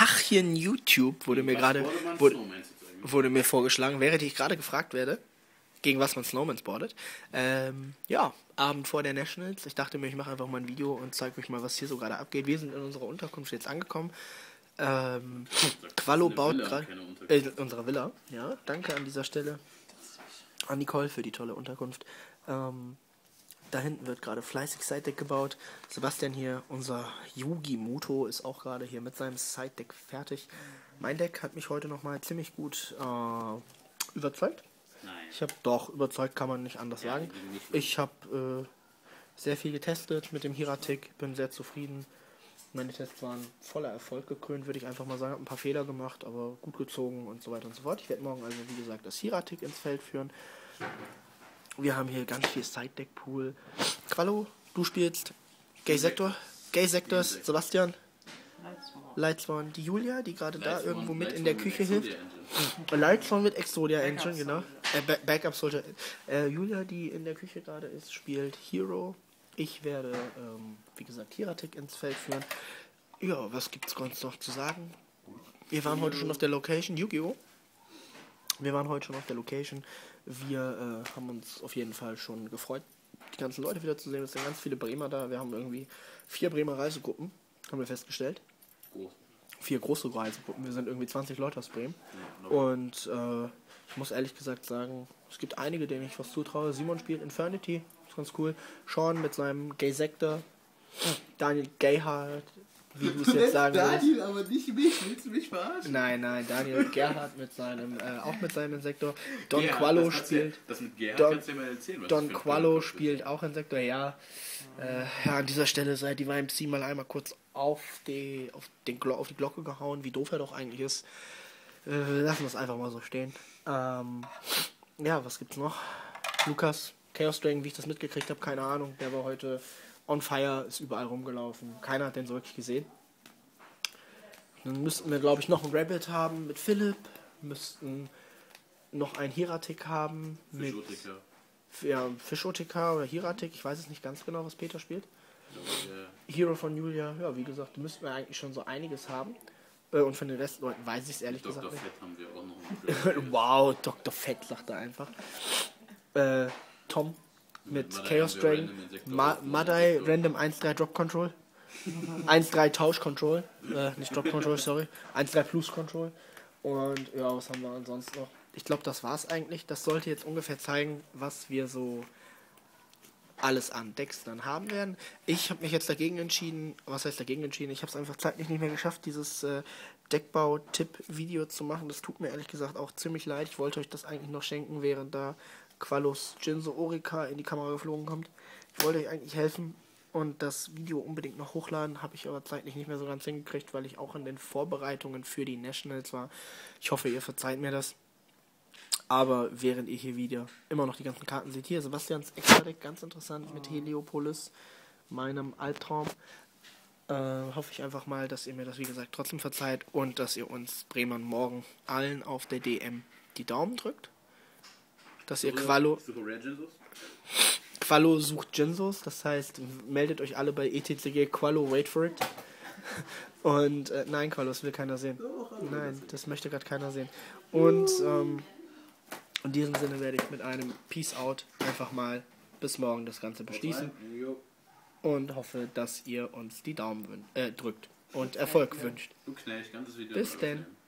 Achchen YouTube wurde mir gerade wurde mir vorgeschlagen, während ich gerade gefragt werde, gegen was man Snowmans boardet. Ja, Abend vor der Nationals. Ich dachte mir, ich mache einfach mal ein Video und zeige euch mal, was hier so gerade abgeht. Wir sind in unserer Unterkunft jetzt angekommen. Qualo baut gerade unsere Villa. Ja, danke an dieser Stelle an Nicole für die tolle Unterkunft. Da hinten wird gerade fleißig Side-Deck gebaut. Sebastian hier, unser Yugi Muto, ist auch gerade hier mit seinem Side-Deck fertig. Mein Deck hat mich heute nochmal ziemlich gut überzeugt. Nein. Ich habe doch überzeugt, kann man nicht anders sagen. Ich habe sehr viel getestet mit dem Hiratik, bin sehr zufrieden. Meine Tests waren voller Erfolg gekrönt, würde ich einfach mal sagen. Habe ein paar Fehler gemacht, aber gut gezogen und so weiter und so fort. Ich werde morgen also, wie gesagt, das Hiratik ins Feld führen. Wir haben hier ganz viel Side-Deck-Pool. Qualo, du spielst Gay Sectors, Sebastian, Lightsworn, die Julia, die gerade da irgendwo mit in der Küche hilft. Lightsworn mit Exodia Engine, genau. Backup Soldier. Julia, die in der Küche gerade ist, spielt Hero. Ich werde, wie gesagt, Hiratik ins Feld führen. Ja, was gibt's sonst noch zu sagen? Wir waren heute schon auf der Location, Yu-Gi-Oh! Wir waren heute schon auf der Location. Wir haben uns auf jeden Fall schon gefreut, die ganzen Leute wieder zu sehen. Es sind ganz viele Bremer da. Wir haben irgendwie 4 Bremer Reisegruppen, haben wir festgestellt. 4 große Reisegruppen. Wir sind irgendwie 20 Leute aus Bremen. Und ich muss ehrlich gesagt sagen, es gibt einige, denen ich was zutraue. Simon spielt Infernity, ist ganz cool. Sean mit seinem Gay Sector. Daniel Gayhardt, wie du es jetzt sagen willst. Daniel, aber nicht mich. Willst du mich verarschen? Nein, Daniel Gerhardt mit seinem, auch mit seinem Sektor. Don Qualo spielt. Das mit Gerhardt kannst du dir mal erzählen. Don Qualo spielt auch in Sektor, ja. Ja, an dieser Stelle sei die YMC mal einmal kurz auf die Glocke gehauen, wie doof er doch eigentlich ist. Lassen wir es einfach mal so stehen. Ja, was gibt's noch? Lukas, Chaos Dragon, wie ich das mitgekriegt habe, keine Ahnung. Der war heute on fire, ist überall rumgelaufen. Keiner hat den so wirklich gesehen. Dann müssten wir, glaube ich, noch ein Rabbit haben mit Philipp. Müssten noch ein Hiratik haben mit Fischotika oder Hiratik. Ich weiß es nicht ganz genau, was Peter spielt. Hero von Julia. Ja, wie gesagt, müssten wir eigentlich schon so einiges haben. Und von den Rest Leuten weiß ich es ehrlich gesagt nicht. Dr. Fett haben wir auch noch. Wow, Dr. Fett sagt er einfach. Tom mit Chaos Dragon. Madai Random 1-3 Drop Control. 1-3 Tausch Control. Nicht Drop Control, sorry. 1-3 Plus Control. Und ja, was haben wir ansonsten noch? Ich glaube, das war's eigentlich. Das sollte jetzt ungefähr zeigen, was wir so alles an Decks dann haben werden. Ich habe mich jetzt dagegen entschieden. Was heißt dagegen entschieden? Ich habe es einfach zeitlich nicht mehr geschafft, dieses Deckbau-Tipp-Video zu machen. Das tut mir ehrlich gesagt auch ziemlich leid. Ich wollte euch das eigentlich noch schenken, während da Qualos Jinzo Orika in die Kamera geflogen kommt. Ich wollte euch eigentlich helfen und das Video unbedingt noch hochladen. Habe ich aber zeitlich nicht mehr so ganz hingekriegt, weil ich auch in den Vorbereitungen für die Nationals war. Ich hoffe, ihr verzeiht mir das. Aber während ihr hier wieder immer noch die ganzen Karten seht, hier Sebastians Extra-Deck, ganz interessant, mit Heliopolis, meinem Albtraum. Hoffe ich einfach mal, dass ihr mir das, wie gesagt, trotzdem verzeiht und dass ihr uns Bremern morgen allen auf der DM die Daumen drückt. Dass ihr Qualo sucht Jinsos, das heißt, meldet euch alle bei ETCG Qualo, wait for it. Und nein, Qualo, das will keiner sehen. Nein, das möchte gerade keiner sehen. Und in diesem Sinne werde ich mit einem Peace Out einfach mal bis morgen das Ganze beschließen. Und hoffe, dass ihr uns die Daumen drückt und Erfolg wünscht. Du knallst ganzes Video. Bis denn.